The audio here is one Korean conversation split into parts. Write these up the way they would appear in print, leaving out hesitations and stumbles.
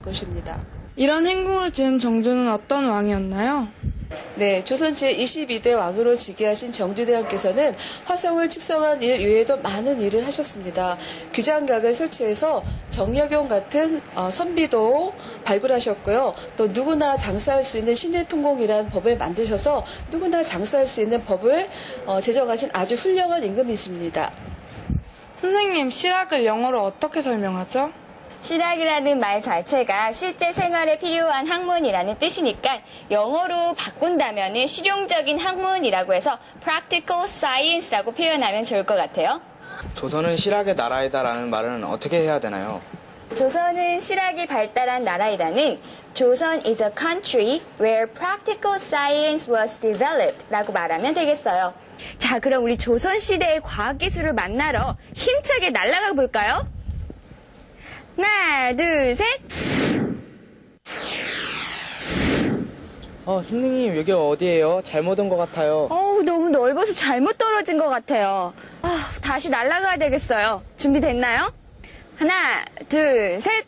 것입니다. 이런 행궁을 지은 정조는 어떤 왕이었나요? 네, 조선 제22대 왕으로 즉위하신 정조대왕께서는 화성을 축성한 일 외에도 많은 일을 하셨습니다. 규장각을 설치해서 정약용 같은 선비도 발굴하셨고요. 또 누구나 장사할 수 있는 신해통공이라는 법을 만드셔서 누구나 장사할 수 있는 법을 제정하신 아주 훌륭한 임금이십니다. 선생님, 실학을 영어로 어떻게 설명하죠? 실학이라는 말 자체가 실제 생활에 필요한 학문이라는 뜻이니까 영어로 바꾼다면 실용적인 학문이라고 해서 practical science라고 표현하면 좋을 것 같아요. 조선은 실학의 나라이다라는 말은 어떻게 해야 되나요? 조선은 실학이 발달한 나라이다는 조선 is a country where practical science was developed 라고 말하면 되겠어요. 자, 그럼 우리 조선시대의 과학기술을 만나러 힘차게 날아가 볼까요? 하나, 둘, 셋. 선생님, 여기 어디예요? 잘못 온 것 같아요. 너무 넓어서 잘못 떨어진 것 같아요. 다시 날아가야 되겠어요. 준비됐나요? 하나, 둘, 셋.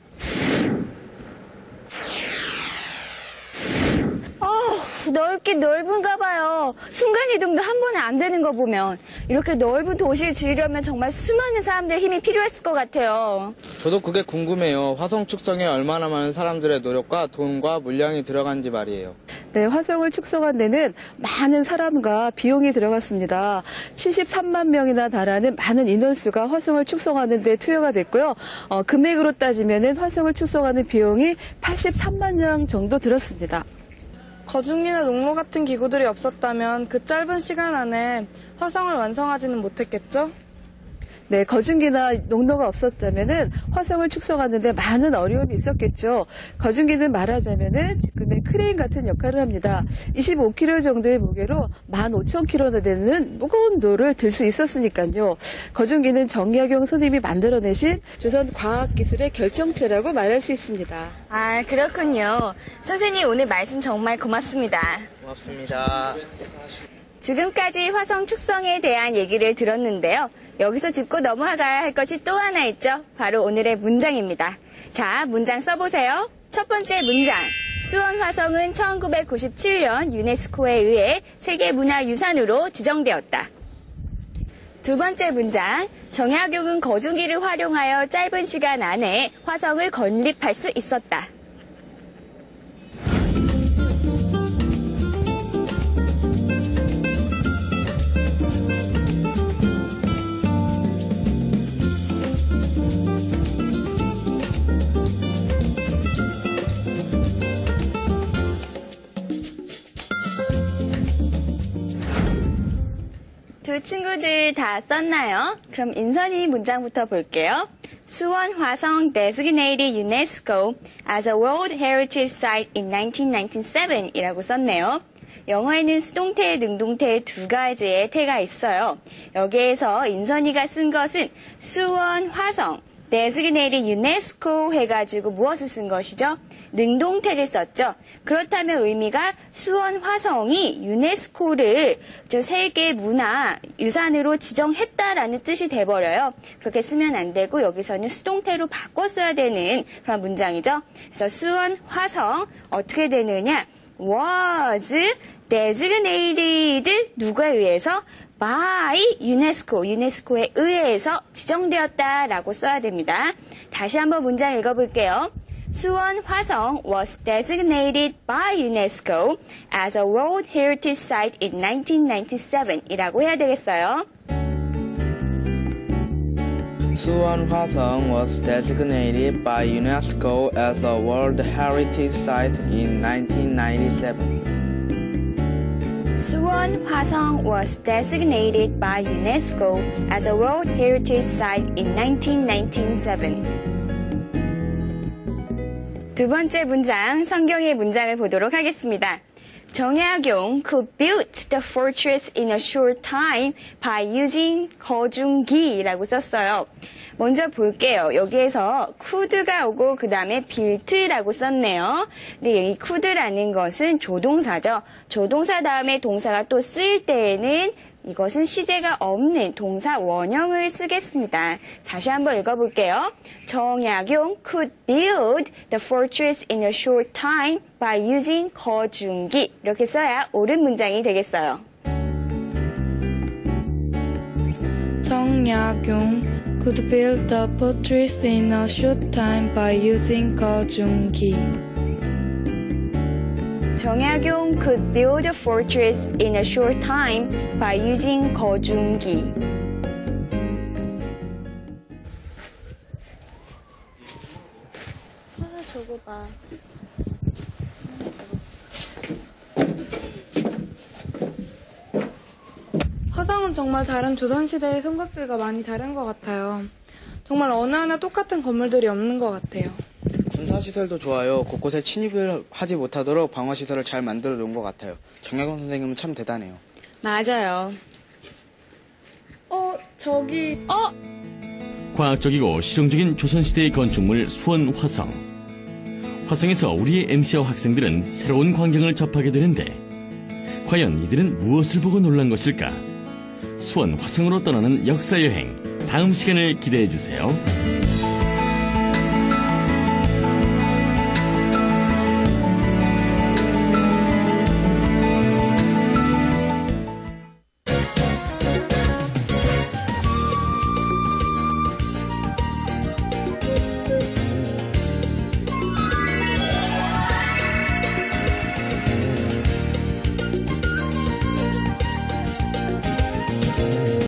넓긴 넓은가 봐요. 순간이동도 한 번에 안 되는 거 보면. 이렇게 넓은 도시를 지으려면 정말 수많은 사람들의 힘이 필요했을 것 같아요. 저도 그게 궁금해요. 화성 축성에 얼마나 많은 사람들의 노력과 돈과 물량이 들어간지 말이에요. 네, 화성을 축성한 데는 많은 사람과 비용이 들어갔습니다. 73만 명이나 달하는 많은 인원수가 화성을 축성하는 데 투여가 됐고요. 금액으로 따지면 화성을 축성하는 비용이 83만 명 정도 들었습니다. 거중이나 농로 같은 기구들이 없었다면 그 짧은 시간 안에 화성을 완성하지는 못했겠죠? 네, 거중기나 농로가 없었다면은 화성을 축성하는데 많은 어려움이 있었겠죠. 거중기는 말하자면은 지금의 크레인 같은 역할을 합니다. 25kg 정도의 무게로 15,000kg나 되는 무거운 돌을 들 수 있었으니까요. 거중기는 정약용 선생님이 만들어내신 조선 과학기술의 결정체라고 말할 수 있습니다. 아, 그렇군요. 선생님, 오늘 말씀 정말 고맙습니다. 고맙습니다. 지금까지 화성 축성에 대한 얘기를 들었는데요. 여기서 짚고 넘어가야 할 것이 또 하나 있죠. 바로 오늘의 문장입니다. 자, 문장 써보세요. 첫 번째 문장. 수원 화성은 1997년 유네스코에 의해 세계문화유산으로 지정되었다. 두 번째 문장. 정약용은 거중기를 활용하여 짧은 시간 안에 화성을 건립할 수 있었다. 두 친구들 다 썼나요? 그럼 인선이 문장부터 볼게요. 수원 화성 designated UNESCO as a World Heritage Site in 1997 이라고 썼네요. 영어에는 수동태, 능동태 두 가지의 태가 있어요. 여기에서 인선이가 쓴 것은 수원 화성 designated UNESCO 해가지고 무엇을 쓴 것이죠? 능동태를 썼죠. 그렇다면 의미가 수원 화성이 유네스코를 세계 문화 유산으로 지정했다라는 뜻이 돼버려요. 그렇게 쓰면 안 되고 여기서는 수동태로 바꿔 써야 되는 그런 문장이죠. 그래서 수원 화성 어떻게 되느냐? was designated 누구에 의해서? by UNESCO, 유네스코에 의해서 지정되었다라고 써야 됩니다. 다시 한번 문장 읽어볼게요. 수원 화성 was designated by UNESCO as a World Heritage Site in 1997 이라고 해야 되겠어요. 수원 화성 was designated by UNESCO as a World Heritage Site in 1997. 수원 화성 was designated by UNESCO as a World Heritage Site in 1997. 두 번째 문장, 성경의 문장을 보도록 하겠습니다. 정약용 who built the fortress in a short time by using 거중기라고 썼어요. 먼저 볼게요. 여기에서 could가 오고 그 다음에 built라고 썼네요. 근데 이 could라는 것은 조동사죠. 조동사 다음에 동사가 또 쓰일 때에는 이것은 시제가 없는 동사 원형을 쓰겠습니다. 다시 한번 읽어볼게요. 정약용 could build the fortress in a short time by using 거중기. 이렇게 써야 옳은 문장이 되겠어요. 정약용 could build the fortress in a short time by using 거중기. 정약용 could build a fortress in a short time by using 거중기. 저거 봐. 화성은 정말 다른 조선시대의 성곽들과 많이 다른 것 같아요. 정말 어느 하나 똑같은 건물들이 없는 것 같아요. 군사시설도 좋아요. 곳곳에 침입을 하지 못하도록 방어시설을 잘 만들어 놓은 것 같아요. 정약용 선생님은 참 대단해요. 맞아요. 저기... 과학적이고 실용적인 조선시대의 건축물 수원 화성. 화성에서 우리의 MC와 학생들은 새로운 광경을 접하게 되는데 과연 이들은 무엇을 보고 놀란 것일까? 수원 화성으로 떠나는 역사여행, 다음 시간을 기대해 주세요.